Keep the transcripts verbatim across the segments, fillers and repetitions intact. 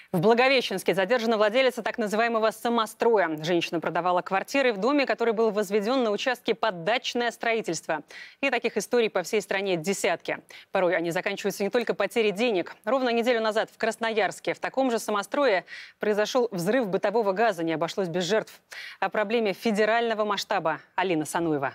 В Благовещенске задержана владелица так называемого самостроя. Женщина продавала квартиры в доме, который был возведен на участке под дачное строительство. И таких историй по всей стране десятки. Порой они заканчиваются не только потерей денег. Ровно неделю назад в Красноярске в таком же самострое произошел взрыв бытового газа. Не обошлось без жертв. О проблеме федерального масштаба Алина Сануева.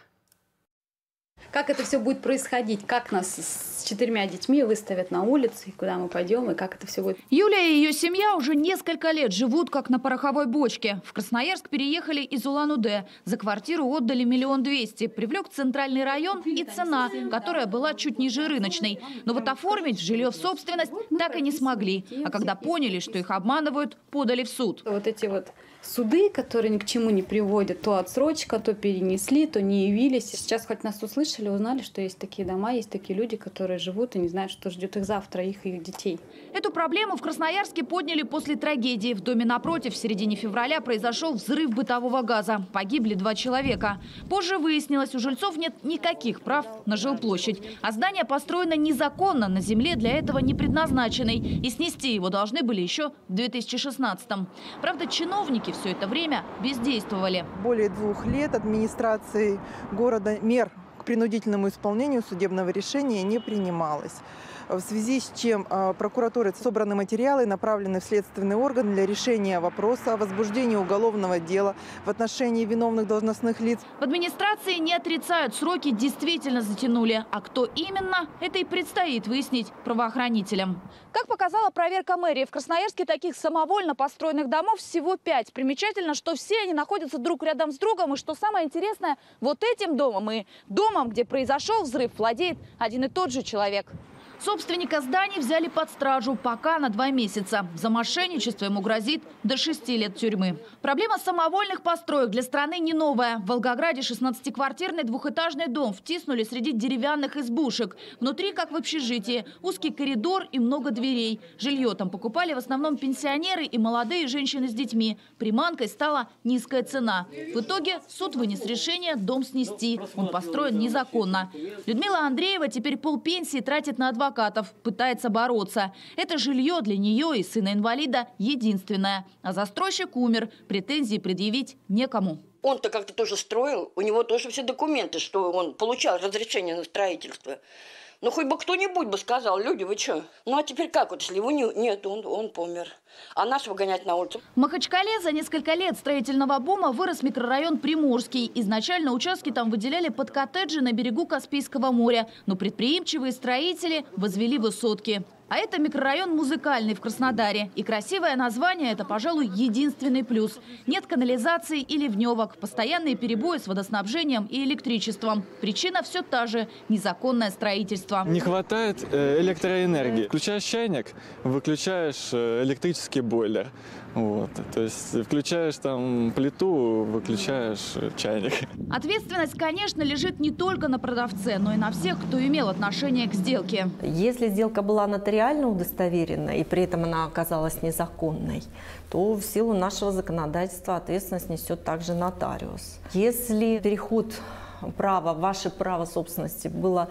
Как это все будет происходить? Как нас с четырьмя детьми выставят на улице, и куда мы пойдем, и как это все будет? Юлия и ее семья уже несколько лет живут как на пороховой бочке. В Красноярск переехали из Улан-Удэ. За квартиру отдали миллион двести. Привлек центральный район и цена, которая была чуть ниже рыночной. Но вот оформить жилье в собственность так и не смогли. А когда поняли, что их обманывают, подали в суд. Вот эти вот суды, которые ни к чему не приводят, то отсрочка, то перенесли, то не явились. Сейчас хоть нас услышали, узнали, что есть такие дома, есть такие люди, которые живут и не знают, что ждет их завтра, их и их детей. Эту проблему в Красноярске подняли после трагедии. В доме напротив в середине февраля произошел взрыв бытового газа. Погибли два человека. Позже выяснилось, у жильцов нет никаких прав на жилплощадь. А здание построено незаконно, на земле для этого не предназначенной. И снести его должны были еще в две тысячи шестнадцатом. Правда, чиновники все это время бездействовали. Более двух лет администрации города мер к принудительному исполнению судебного решения не принималось. В связи с чем прокуратурой собраны материалы, направлены в следственный орган для решения вопроса о возбуждении уголовного дела в отношении виновных должностных лиц. В администрации не отрицают, сроки действительно затянули. А кто именно, это и предстоит выяснить правоохранителям. Как показала проверка мэрии, в Красноярске таких самовольно построенных домов всего пять. Примечательно, что все они находятся друг рядом с другом. И что самое интересное, вот этим домом и домом, где произошел взрыв, владеет один и тот же человек. Собственника зданий взяли под стражу пока на два месяца. За мошенничество ему грозит до шести лет тюрьмы. Проблема самовольных построек для страны не новая. В Волгограде шестнадцатиквартирный двухэтажный дом втиснули среди деревянных избушек. Внутри, как в общежитии, узкий коридор и много дверей. Жилье там покупали в основном пенсионеры и молодые женщины с детьми. Приманкой стала низкая цена. В итоге суд вынес решение дом снести. Он построен незаконно. Людмила Андреева теперь полпенсии тратит на адвоката. Пытается бороться. Это жилье для нее и сына-инвалида единственное. А застройщик умер. Претензий предъявить некому. Он-то как-то тоже строил. У него тоже все документы, что он получал разрешение на строительство. Ну, хоть бы кто-нибудь бы сказал: люди, вы что? Ну, а теперь как вот, если его не, нет, он, он помер. А нас выгонять на улицу. В Махачкале за несколько лет строительного бума вырос микрорайон Приморский. Изначально участки там выделяли под коттеджи на берегу Каспийского моря. Но предприимчивые строители возвели высотки. А это микрорайон Музыкальный в Краснодаре. И красивое название – это, пожалуй, единственный плюс. Нет канализации и ливневок, постоянные перебои с водоснабжением и электричеством. Причина все та же – незаконное строительство. Не хватает электроэнергии. Включаешь чайник, выключаешь электрический бойлер. Вот. То есть включаешь там плиту, выключаешь чайник. Ответственность, конечно, лежит не только на продавце, но и на всех, кто имел отношение к сделке. Если сделка была нотариально удостоверена и при этом она оказалась незаконной, то в силу нашего законодательства ответственность несет также нотариус. Если переход права, ваше право собственности было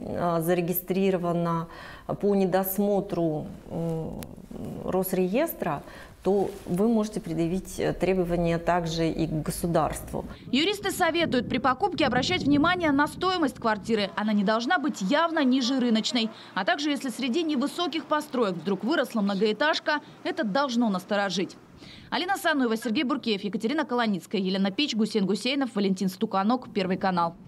зарегистрировано по недосмотру Росреестра, то вы можете предъявить требования также и к государству. Юристы советуют при покупке обращать внимание на стоимость квартиры. Она не должна быть явно ниже рыночной. А также, если среди невысоких построек вдруг выросла многоэтажка, это должно насторожить. Алина Сануева, Сергей Буркеев, Екатерина Колоницкая, Елена Пич, Гусейн Гусейнов, Валентин Стуканок, Первый канал.